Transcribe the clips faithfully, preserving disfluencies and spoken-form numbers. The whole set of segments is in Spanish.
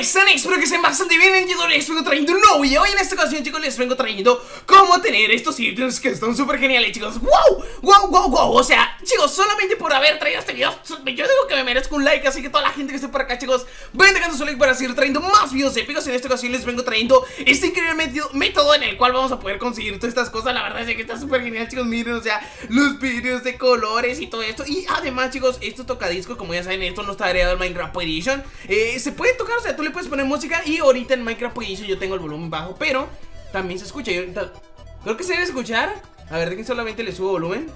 están? Espero que estén bastante bien. Yo les vengo trayendo un nuevo video. Y en esta ocasión, chicos, les vengo trayendo cómo tener estos ítems que están súper geniales, chicos. ¡Wow! ¡Wow, wow, wow! O sea, chicos, solamente por haber traído este video, yo digo que me merezco un like. Así que toda la gente que esté por acá, chicos, vayan dejando su like para seguir trayendo más videos épicos. En esta ocasión les vengo trayendo este increíble método en el cual vamos a poder conseguir todas estas cosas. La verdad es que está súper genial, chicos. Miren, o sea, los vídeos de colores y todo esto. Y además, chicos, esto tocadisco, como ya saben, esto no está agregado en Minecraft Edition. Eh, se puede tocar, o sea, tú le puedes poner música. Y ahorita en Minecraft Edition yo tengo el volumen bajo, pero también se escucha. Yo, creo que se debe escuchar. A ver, de que solamente le subo volumen.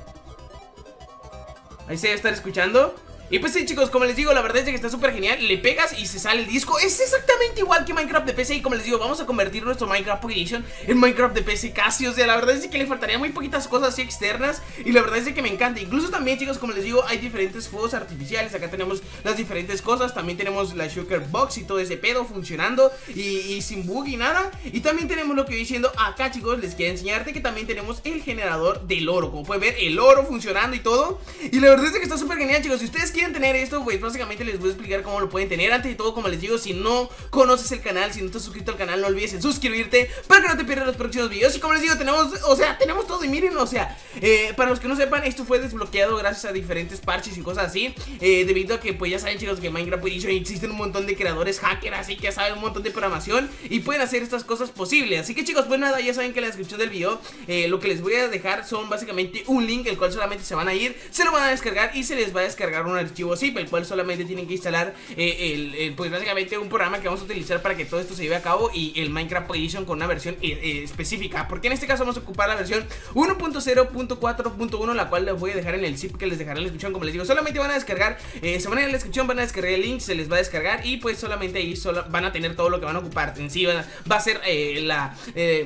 Ahí se debe estar escuchando. Y pues sí, chicos, como les digo, la verdad es que está súper genial. Le pegas y se sale el disco. Es exactamente igual que Minecraft de P C. Y como les digo, vamos a convertir nuestro Minecraft Edition en Minecraft de P C casi. O sea, la verdad es que le faltaría muy poquitas cosas así externas. Y la verdad es que me encanta. Incluso también, chicos, como les digo, hay diferentes fuegos artificiales. Acá tenemos las diferentes cosas. También tenemos la Sugar Box y todo ese pedo funcionando y, y sin bug y nada. Y también tenemos lo que voy diciendo acá, chicos. Les quiero enseñarte que también tenemos el generador del oro. Como pueden ver, el oro funcionando y todo. Y la verdad es que está súper genial, chicos. Si ustedes quieren tener esto, pues básicamente les voy a explicar cómo lo pueden tener. Antes de todo, como les digo, si no conoces el canal, si no estás suscrito al canal, no olvides en suscribirte para que no te pierdas los próximos videos. Y como les digo, tenemos, o sea, tenemos todo. Y miren, o sea, eh, para los que no sepan, esto fue desbloqueado gracias a diferentes parches y cosas así, eh, debido a que, pues ya saben, chicos, que en Minecraft Edition existen un montón de creadores hackers, así que saben un montón de programación y pueden hacer estas cosas posibles. Así que, chicos, pues nada, ya saben que en la descripción del video eh, lo que les voy a dejar son básicamente un link, el cual solamente se van a ir, se lo van a descargar y se les va a descargar un archivo zip, el cual solamente tienen que instalar eh, el, el, pues básicamente un programa que vamos a utilizar para que todo esto se lleve a cabo, y el Minecraft Edition con una versión eh, eh, específica, porque en este caso vamos a ocupar la versión uno punto cero punto cuatro punto uno, la cual les voy a dejar en el zip que les dejaré en la descripción. Como les digo, solamente van a descargar, eh, se van a ir en la descripción, van a descargar el link, se les va a descargar y pues solamente ahí solo van a tener todo lo que van a ocupar. En sí van a, va a ser eh, la... Eh,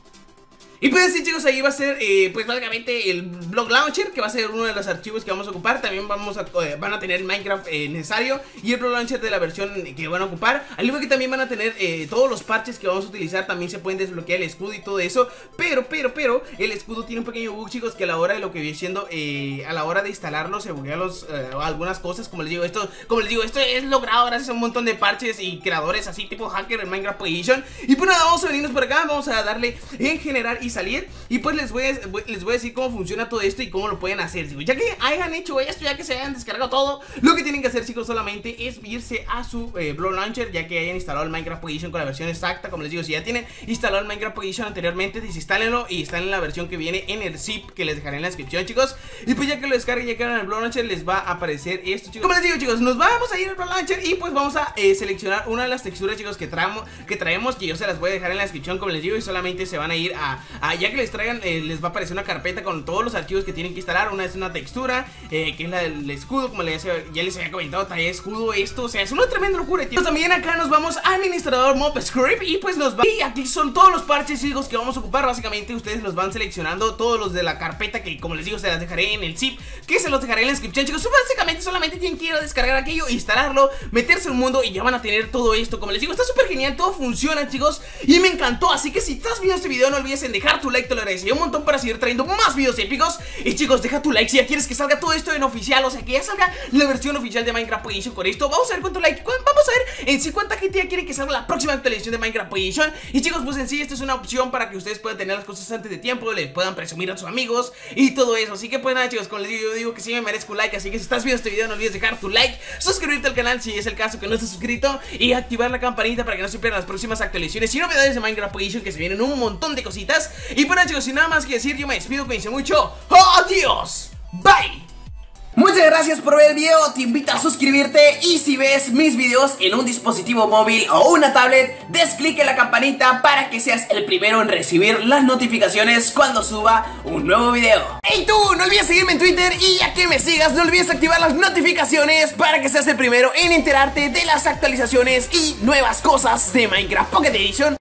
Y pues sí, chicos, ahí va a ser eh, pues básicamente el Block Launcher, que va a ser uno de los archivos que vamos a ocupar. También vamos a, eh, van a tener el Minecraft eh, necesario y el Block Launcher de la versión que van a ocupar. Al igual que también van a tener eh, todos los parches que vamos a utilizar. También se pueden desbloquear el escudo y todo eso. Pero, pero, pero, el escudo tiene un pequeño bug, chicos, que a la hora de lo que viene siendo eh, a la hora de instalarlo se buguean los, eh, algunas cosas. Como les digo, esto como les digo, esto es logrado gracias a un montón de parches y creadores así tipo hacker en Minecraft Edition. Y pues nada, vamos a venirnos por acá, vamos a darle en generar y salir. Y pues les voy, a, les voy a decir cómo funciona todo esto y cómo lo pueden hacer, chicos. Ya que hayan hecho esto, ya que se hayan descargado todo, lo que tienen que hacer, chicos, solamente es irse a su eh, Block Launcher, ya que hayan instalado el Minecraft Edition con la versión exacta. Como les digo, si ya tienen instalado el Minecraft Edition anteriormente, desinstálenlo y instalen la versión que viene en el zip que les dejaré en la descripción, chicos. Y pues ya que lo descarguen, ya que hagan el Block Launcher, les va a aparecer esto, chicos. Como les digo, chicos, nos vamos a ir al Block Launcher y pues vamos a eh, seleccionar una de las texturas, chicos, que traemos, que traemos, que yo se las voy a dejar en la descripción, como les digo. Y solamente se van a ir a, a ya que les traigan, eh, les va a aparecer una carpeta con todos los archivos que tienen que instalar. Una es una textura, eh, que es la del escudo, como les, ya les había comentado, trae escudo, esto, o sea, es una tremenda locura, tío. También acá nos vamos a administrador mob script y pues nos va, y aquí son todos los parches, chicos, que vamos a ocupar. Básicamente ustedes los van seleccionando, todos los de la carpeta, que como les digo, se las dejaré en el zip, que se los dejaré en la descripción, chicos. Básicamente solamente tienen que ir a descargar aquello, instalarlo, meterse en un mundo y ya van a tener todo esto. Como les digo, está súper genial, todo funciona, chicos, y me encantó. Así que si estás viendo este video, no olvides en dejar tu like, te lo agradecería un montón para seguir trayendo más videos épicos. Y chicos, deja tu like si ya quieres que salga todo esto en oficial, o sea, que ya salga la versión oficial de Minecraft Edition con esto. Vamos a ver cuánto like, vamos a ver en sí cuánta gente ya quiere que salga la próxima actualización de Minecraft Edition. Y chicos, pues en sí esto es una opción para que ustedes puedan tener las cosas antes de tiempo, les puedan presumir a sus amigos y todo eso. Así que pues nada, chicos, como les digo, yo digo que sí me merezco un like. Así que si estás viendo este video, no olvides dejar tu like, suscribirte al canal si es el caso que no estés suscrito, y activar la campanita para que no se pierdan las próximas actualizaciones y novedades de Minecraft Edition, que se vienen un montón de cositas. Y pues nada, chicos, sin nada más que decir, yo me despido, cuídense mucho. ¡Adiós! ¡Bye! Muchas gracias por ver el video, te invito a suscribirte y si ves mis videos en un dispositivo móvil o una tablet, des clic en la campanita para que seas el primero en recibir las notificaciones cuando suba un nuevo video. ¡Hey tú! No olvides seguirme en Twitter y ya que me sigas, no olvides activar las notificaciones para que seas el primero en enterarte de las actualizaciones y nuevas cosas de Minecraft Pocket Edition.